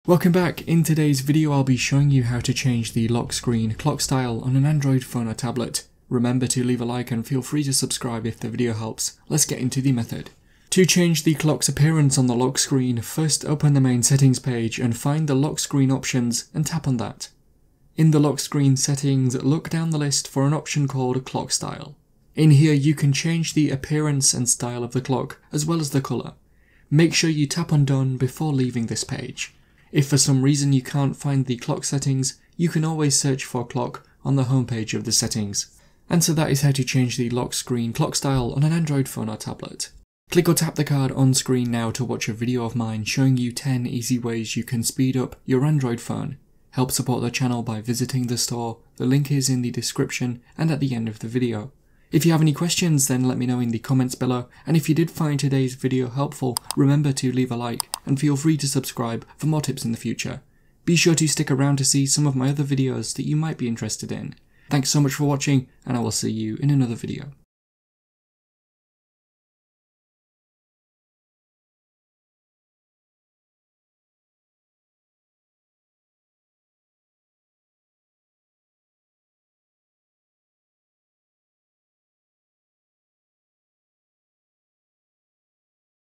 Welcome back. In today's video I'll be showing you how to change the lock screen clock style on an Android phone or tablet. Remember to leave a like and feel free to subscribe if the video helps. Let's get into the method. To change the clock's appearance on the lock screen, first open the main settings page and find the lock screen options and tap on that. In the lock screen settings, look down the list for an option called clock style. In here you can change the appearance and style of the clock as well as the colour. Make sure you tap on done before leaving this page. If for some reason you can't find the clock settings, you can always search for clock on the homepage of the settings. And so that is how to change the lock screen clock style on an Android phone or tablet. Click or tap the card on screen now to watch a video of mine showing you 10 easy ways you can speed up your Android phone. Help support the channel by visiting the store, the link is in the description and at the end of the video. If you have any questions, then let me know in the comments below, and if you did find today's video helpful, remember to leave a like and feel free to subscribe for more tips in the future. Be sure to stick around to see some of my other videos that you might be interested in. Thanks so much for watching, and I will see you in another video.